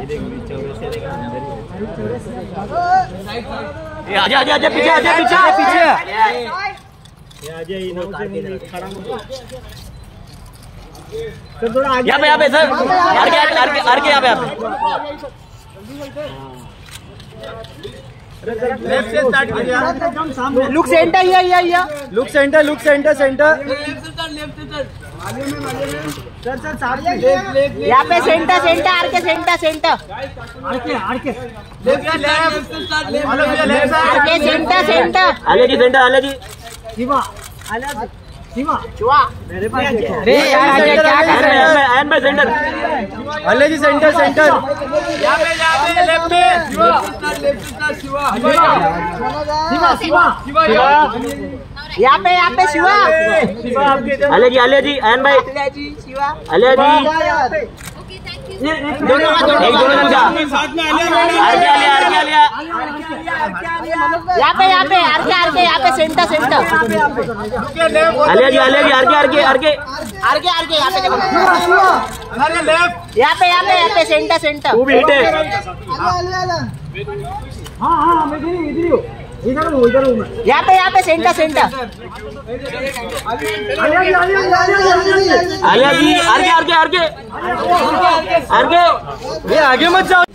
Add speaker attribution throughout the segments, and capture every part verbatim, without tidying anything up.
Speaker 1: आजा आजा आजा पीछे आजा पीछे पीछे यहाँ पे यहाँ पे sir R K R K R K यहाँ पे यहाँ
Speaker 2: लेफ्ट से स्टार्ट कीजिए।
Speaker 1: लुक सेंटर ये ये ये
Speaker 2: look centre look centre centre sir sir सामने
Speaker 1: यहाँ पे centre centre R K centre centre
Speaker 2: R K R K left left left
Speaker 1: R K centre centre
Speaker 2: Aale ji centre Aale जी
Speaker 1: शिवा
Speaker 2: आले शिवा
Speaker 1: शिवा
Speaker 2: मेरे पास
Speaker 1: अरे यार ये क्या कर रहे हैं
Speaker 2: and bye centre Aale ji centre centre यहाँ पे यहाँ पे लेफ्ट में शिवा लेफ्ट स्टार्ट शिवा शिवा शिवा शिवा
Speaker 1: यहाँ पे यहाँ पे शिवा
Speaker 2: शिवा आपके
Speaker 1: अले जी अले जी एन भाई शिवा अले जी दोनों एक दोनों जन का
Speaker 2: साथ में आले
Speaker 1: आर के आलिया आर के आलिया यहाँ पे यहाँ पे आर के आर के यहाँ पे centre centre
Speaker 2: Aale ji Aale ji R K R K R K
Speaker 1: R K R K यहाँ पे देखो
Speaker 2: अरे लेफ्ट
Speaker 1: यहाँ पे यहाँ पे यहाँ पे सेंटर सेंटर
Speaker 2: वो भी हिट है हाँ हाँ मैं इधर ही इधर हूँ इधर हूँ मैं
Speaker 1: यहाँ पे यहाँ पे सेंटर सेंटर
Speaker 2: आलिया जी आगे आगे आगे आगे ये आगे मत जाओ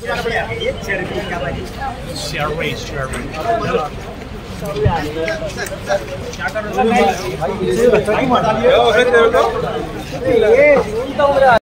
Speaker 2: क्या